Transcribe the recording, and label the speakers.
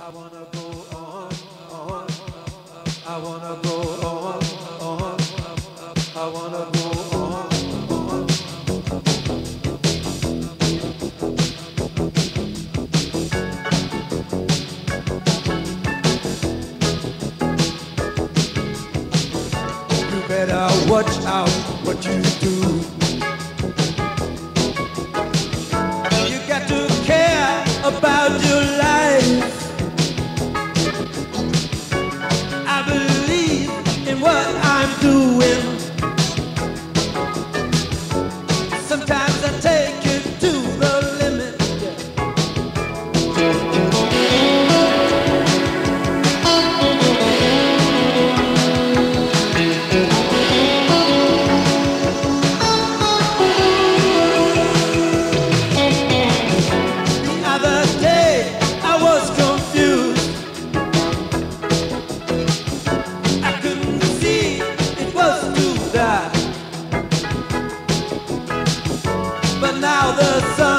Speaker 1: wanna go on, I wanna go on, I wanna go on. You better watch out what you do. You got to care about your life. I believe in what I'm doing. Sometimes I take it to the limit. The other day I was confused. I couldn't see it was too dark. But now the sun